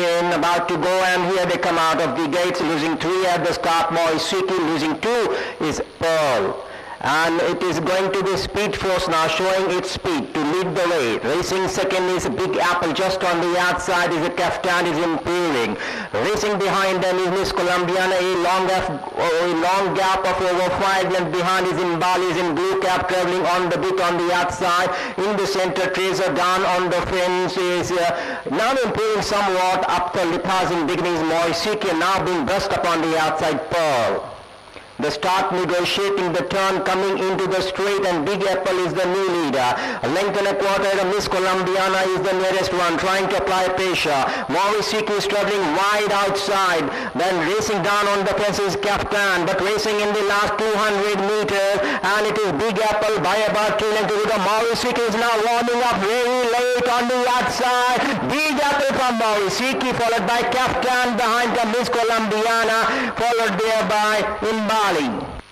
again, about to go, and here they come out of the gates, losing 3 at the start. Moisiki losing 2 is Pearl. And it is going to be Speed Force now, showing its speed to lead the way. Racing second is Big Apple, just on the outside is a Kaftan is improving. Racing behind them is Miss Columbiana, a long gap of over 5 lengths behind is in Bali, is in Blue Cap, traveling on the bit on the outside. In the center, Tracer down on the fence is now improving somewhat up the Lipaz in beginnings. Moisiki now being brushed up on the outside. Pearl. The start negotiating the turn, coming into the straight, and Big Apple is the new leader. A length and a quarter, Miss Columbiana is the nearest one, trying to apply pressure. Moisiki is traveling wide outside. Then racing down on the fence is Kaftan, but racing in the last 200 meters, and it is Big Apple by about 2 lengths. Moisiki is now warming up very late on the outside. Big Apple from Moisiki, followed by Kaftan behind the Miss Columbiana, followed there by Imbali.